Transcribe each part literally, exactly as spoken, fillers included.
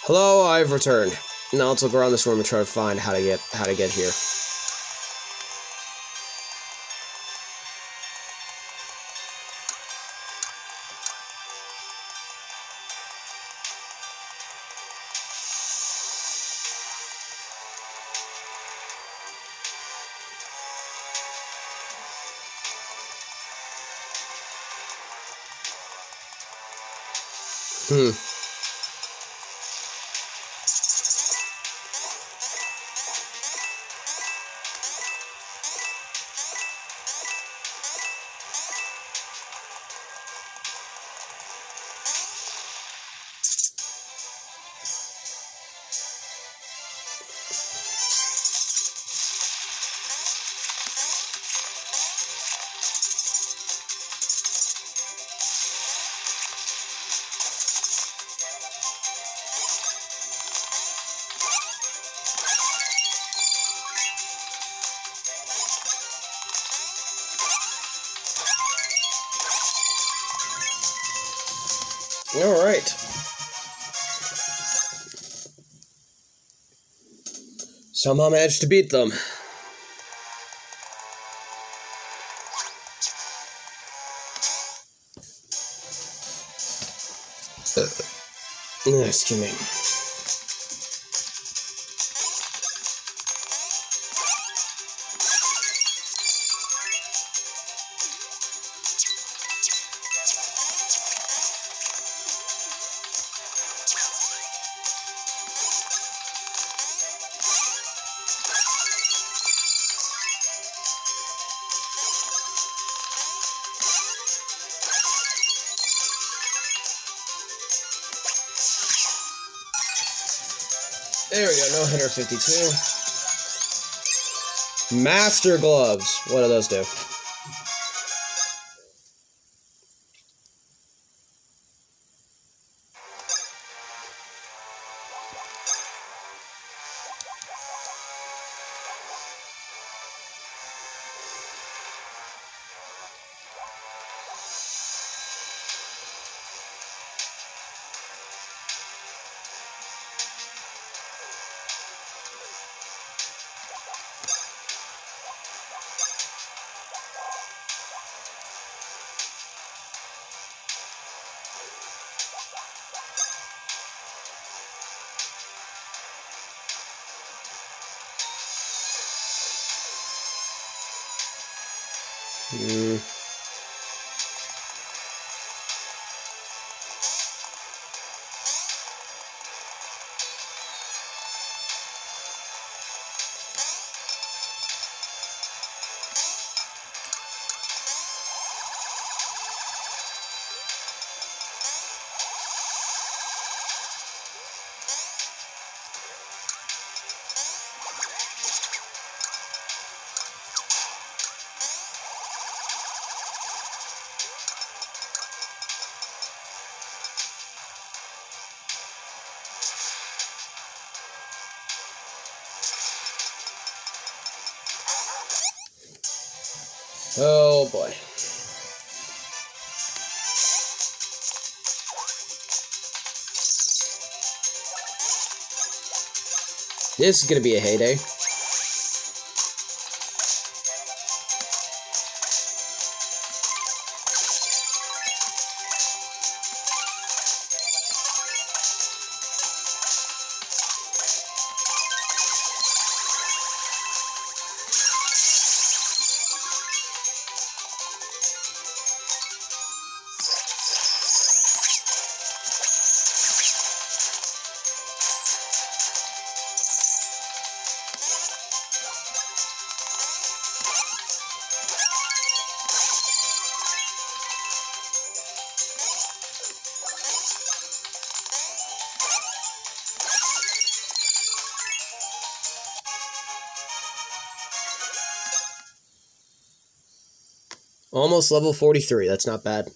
Hello, I've returned. Now let's look around this room and try to find how to get how to get here. Hmm. Alright. Somehow managed to beat them. Uh, excuse me. There we go, no hitter fifty-two. Master gloves. What do those do? Hmm. Oh boy. This is gonna be a heyday. Almost level forty-three, that's not bad.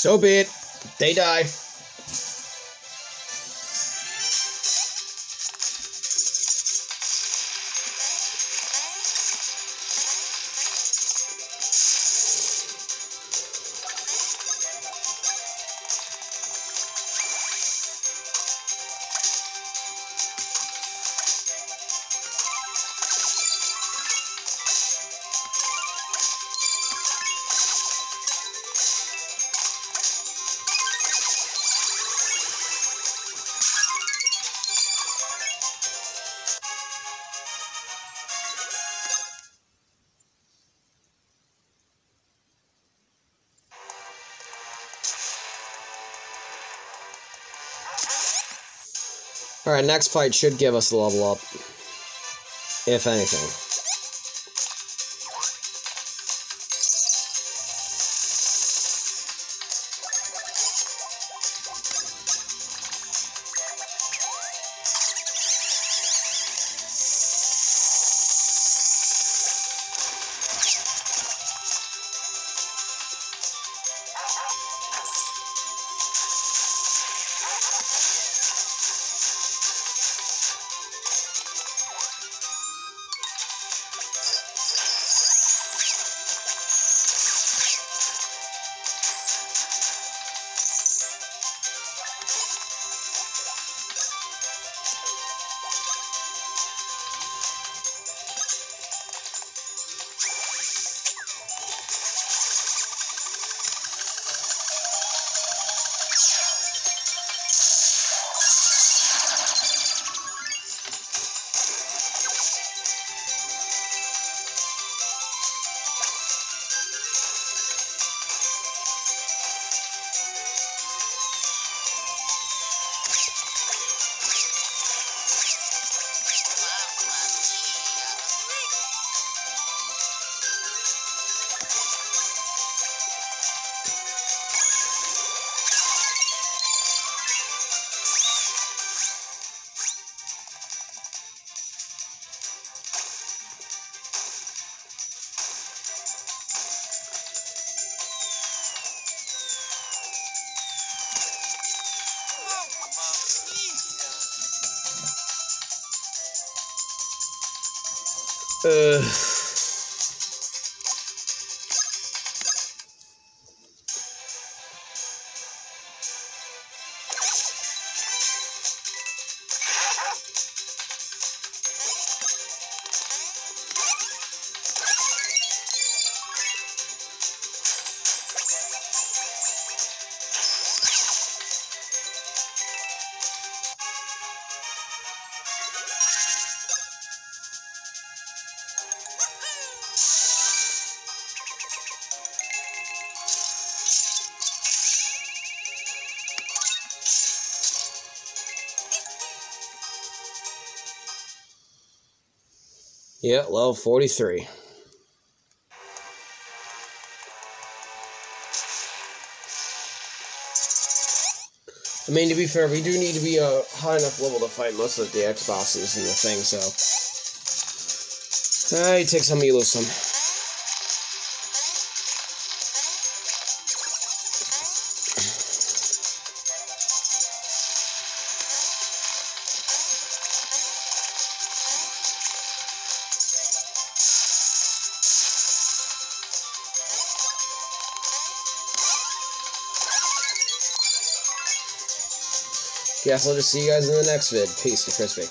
So be it. They die. Alright, next fight should give us a level up. If anything. Uh... Yeah, level forty-three. I mean, to be fair, we do need to be a uh, high enough level to fight most of the X-bosses in the thing, so... Uh, you take some, you lose some. Guess I'll just see you guys in the next vid. Peace to Crispy.